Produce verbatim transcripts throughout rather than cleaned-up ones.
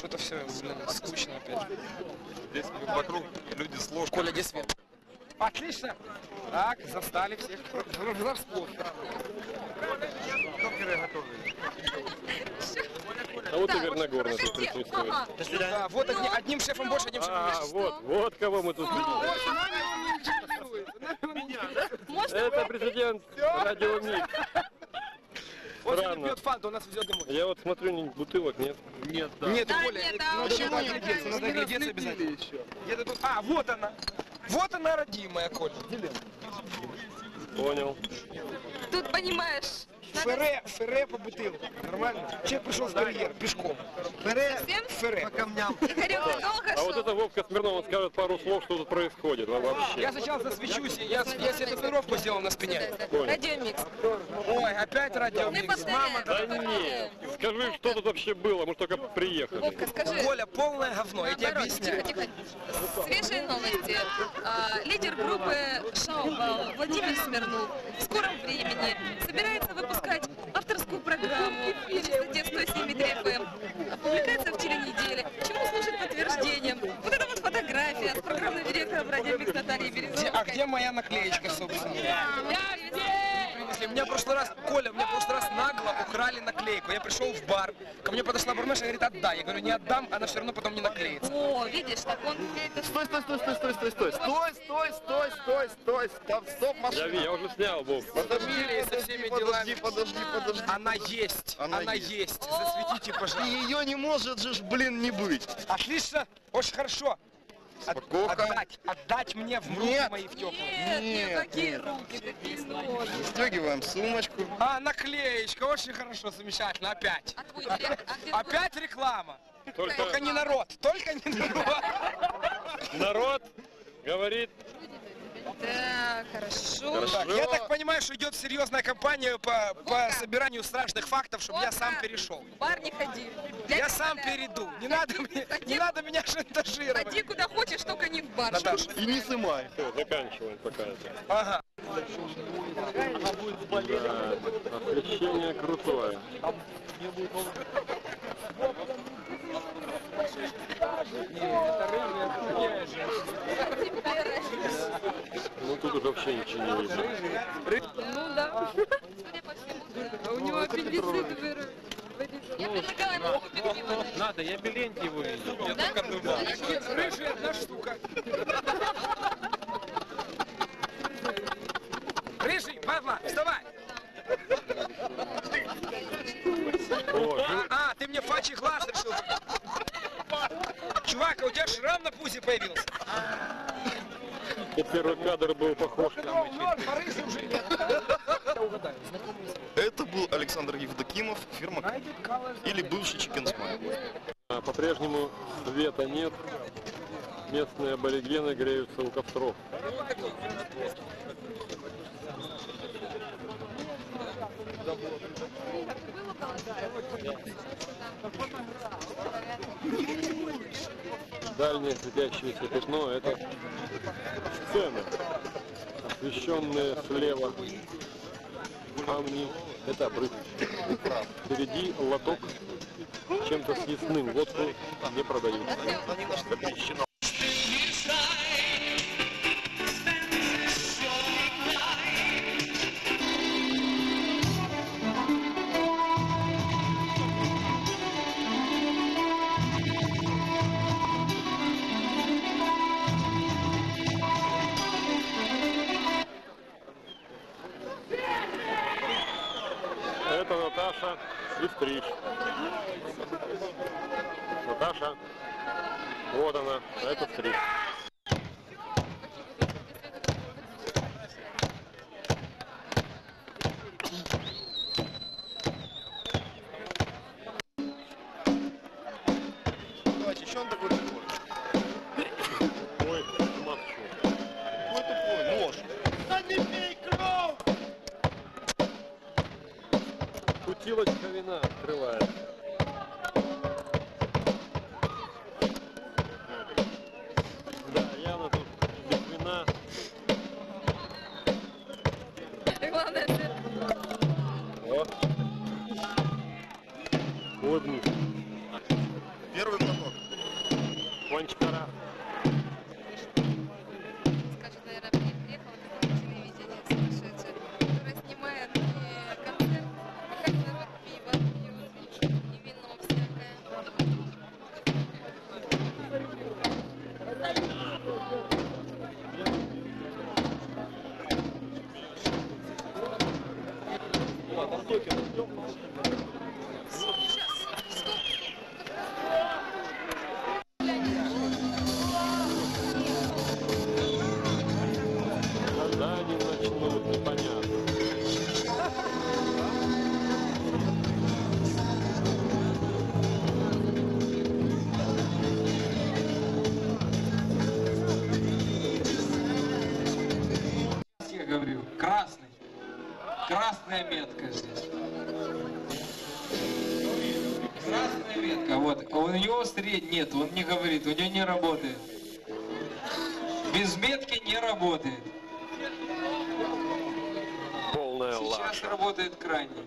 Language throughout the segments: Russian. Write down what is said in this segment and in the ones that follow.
что-то все, блин, скучно опять. Здесь вокруг люди с ложкой. Коля, где свет? Отлично. Так, застали всех врасплох. Докеры готовы. А вот и Верногорный тут присутствует. Ага. Да, вот одни, одним шефом больше, одним шефом А, меньше. вот, вот кого мы тут видим. Это президент Радио Микс. Он сегодня Странно. пьет фанту, у нас везет домой. Я вот смотрю, ни бутылок нет. Нет, да. Нет, Да, Коля, нет, это а надо почему надо не глядеться, надо Не глядеться разлепили обязательно. еще. Где-то тут... А, вот она. Вот она, родимая, Коля. Понял. Тут, понимаешь, Ферре, ферре по бутылке. Нормально? Человек пришел с карьер пешком. Ферре, Совсем? ферре. По камням. Игорек, ты долго А вот шел? это Вовка Смирнов, он скажет пару слов, что тут происходит вообще. Я сначала засвечусь, я, я себе татуировку сделал на спине. Радиомикс. Ой, опять Не радиомикс. Мама, Да повторяй. нет, скажи, что тут вообще было, мы только приехали. Вовка, скажи. Коля, полное говно, я тебе Наоборот, объясняю. тихо, тихо. Свежие новости. А, лидер группы Шаубал Владимир Смирнов в скором времени собирается выпускать авторскую программу «Частоте сто семь и три эф эм». Опубликается в течение недели, чему служит подтверждением. Вот это вот фотография с программным директором «Радиомикс» Натальей Где- Березовской. а где моя наклеечка, собственно? Принесли. Меня в прошлый раз, Коля, меня в прошлый раз нагло украли наклейку. Я пришел в бар, ко мне подошла барменша и говорит, отдай. Я говорю, не отдам, она все равно потом не наклеится. О, видишь, так он это Стой, стой, стой, стой, стой, стой, стой, стой, стой, стой, стой, стой, стоп, стоп, Я, машина. ви- я уже снял, Вов. Фамилии со всеми Подожди, делами. подожди, подожди. Она есть, Она она, есть. есть. Засветите, И пожалуйста. ее не может же, ж, блин, не быть. Отлично, очень хорошо. От- Упаковка. отдать, отдать мне в руки Нет. мои в теплые. Нет, Нет, нет, какие нет. руки, какие ноги. Стегиваем сумочку. А, наклеечка, очень хорошо, замечательно, опять. А твой директор? А где Опять реклама. Только Только не народ, только не народ. народ говорит, Так, хорошо. Так, я так понимаю, что идет серьезная кампания по, по Вовка. собиранию страшных фактов, чтобы я Вовка, сам перешел. В бар не ходи. Я сам перейду. Не надо мне, не надо меня шантажировать. Ходи куда хочешь, только не в бар. Наташа. И не сымай. все, заканчиваем пока это. Ага. Да, освещение крутое. Ну тут уже вообще ничего не видно. Ну да. Судя по всему. А у него аппендицит вырос. Я предлагала ему купить его. Надо, я Беленький его видел. Да? Рыжий одна штука. Рыжий, падла, вставай. О, А, а, ты мне фачий глаз решил. Чувак, а у тебя шрам на пузе появился. и первый кадр был похож. А рыжий уже нет. Это был Александр Евдокимов, фирма или бывший Chicken Smile. А, По-прежнему света нет. Местные аборигены греются у костров. Дальнее светящееся пятно — это сцены, освещенные слева камни. Это обрыв. Впереди лоток с чем-то съестным. Водку не продают. Запрещено. Это Наташа и стриж. Наташа, вот она, а это стриж. Давайте, еще он такой тупой. Ой, с ума сошел. Какой тупой, нож. Бутылочка вина открывает. Да, явно тут без вина. И главное, это Вот. Вот. Первым на Панчкара. Скажет, наверное, при- приехала какое-то телевидение сумасшедшее, которое снимает и концерт, как народ пиво пьет, и вино всякое. Когда они начнут, непонятно. Я говорю, красный. Красная метка здесь. Красная метка. Вот. У него средний нет, он не говорит, у него не работает. Без метки не работает. Полная Сейчас лажа. работает крайний.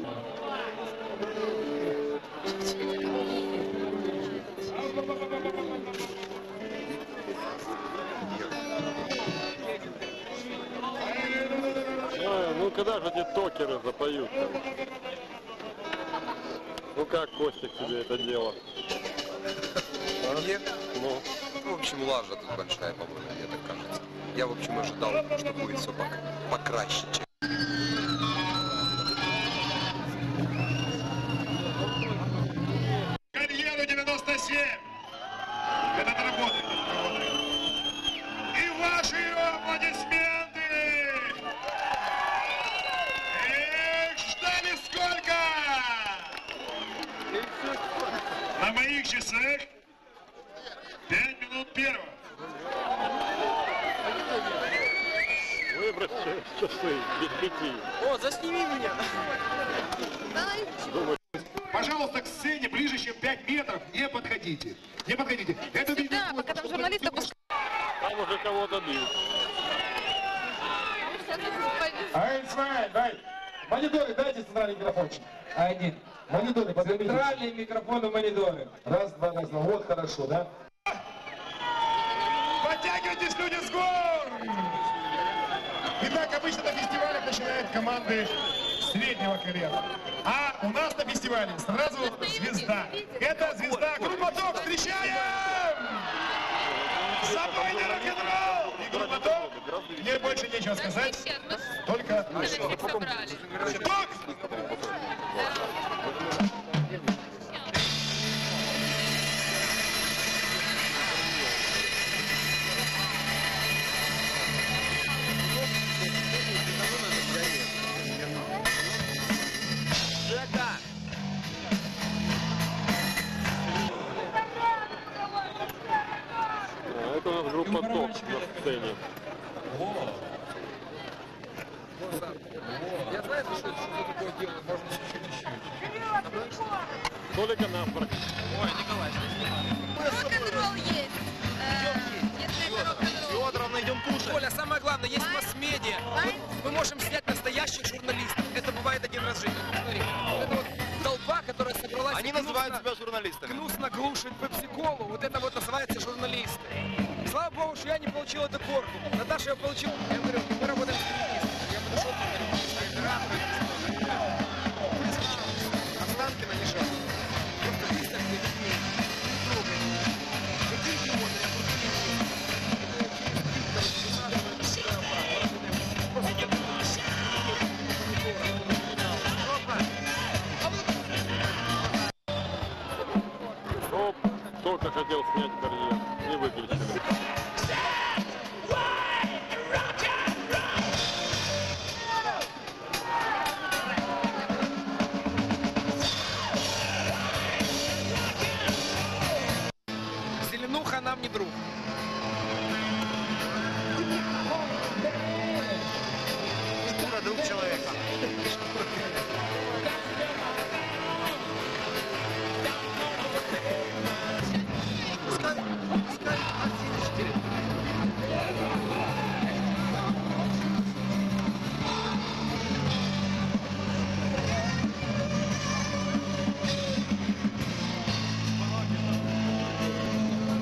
Ой, ну когда же эти токеры запоют там? Ну как, Костик, тебе это дело? А? Мне, Ну, в общем, лажа тут большая, по-моему, мне так кажется. Я, в общем, ожидал, что будет все покраще, чем... Карьеру девяносто семь. Это работает. И ваши аплодисменты. Эх, ждали сколько? На моих часах пять минут первого. выбросьте часы без пяти. О, засними меня! Думаю, Пожалуйста, к сцене ближе, чем пять метров, не подходите. Не подходите. Это Да, пока там журналисты пускают. там уже кого-то бьют. Айн, Смай, дай. Мониторы, дайте центральный микрофончик. Один. Мониторы, поднимите. Центральные микрофоны, мониторы. Раз, два, раз, два. Вот хорошо, да? Подтягивайтесь, люди, с гор! Итак, обычно на фестивалях начинают команды среднего колена. А у нас на фестивале сразу звезда. Это звезда группа ТОК. Встречаем! За мной не рок-н-ролл! И группа ТОК. Мне больше нечего сказать. Только ТОК! А, это у нас группа ТОК на сцене. Я знаю, что это что такое делать, можно чуть-чуть. Толика Нафорг. Рок-н-ролл есть. Э, Если это рок-н-ролл. Федоровна, идем кушать. Оля, самое главное, есть масс-медиа. Вот мы можем снять настоящих журналистов. Это бывает один раз в жизни. Смотри, вот эта вот толпа, которая собралась... Они гнусно- называют себя журналистами. Гнусно глушит пепси-колу. Вот это вот называется журналисты. Слава богу, что я не получил эту корку. Наташа ее получила. Я говорю, мы работаем с телевизором. Я подошел к оператору. Останкина не жалко. Просто есть такие люди. Не трогай. Какие идиоты, я просто не вижу. Просто нет. Оп, только хотел снять карьеру. Не выключили. Зеленуха нам не друг. Шкура друг человека.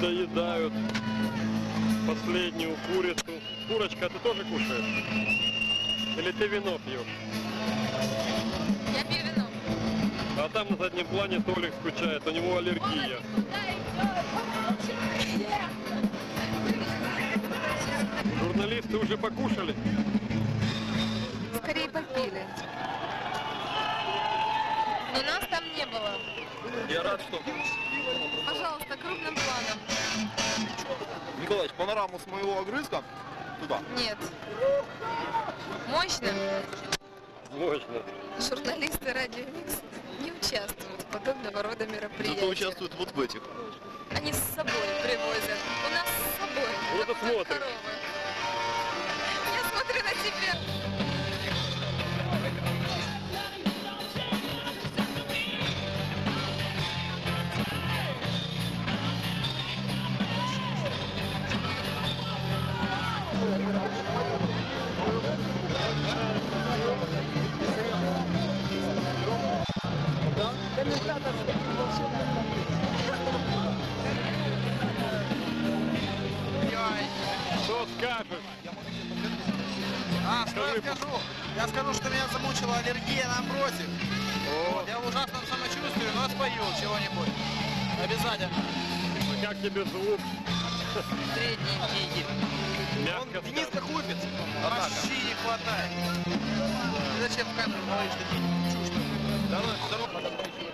доедают последнюю курицу. Курочка, ты тоже кушаешь? Или ты вино пьешь? Я пью вино. А там на заднем плане Толик скучает, у него аллергия. Журналисты уже покушали? Скорее попили. Но нас там не было. Я рад, что... Пожалуйста, крупным планом. Николаевич, панораму с моего огрызка туда. Нет. Мощно. Мощно. Журналисты Радио Микс не участвуют в подобного рода Зато мероприятиях. участвуют вот в этих. Они с собой привозят. У нас с собой. Вот и как смотрим. коровы. Я смотрю на тебя. Что скажешь? А, что я скажу? Я скажу, что меня замучила аллергия на амброзию. Вот, я в ужасном самочувствии, но спою чего-нибудь. Обязательно. А как тебе звук? Средненький. Мягко Он Денис сказано. Кахупец. Вообще не хватает. Ты зачем в камеру говоришь такие чушь? Да, ну, здорово.